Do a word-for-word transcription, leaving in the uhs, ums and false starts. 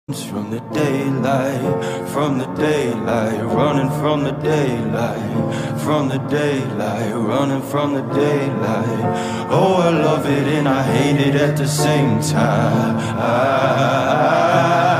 From the daylight, from the daylight, running from the daylight, from the daylight, running from the daylight. Oh, I love it and I hate it at the same time.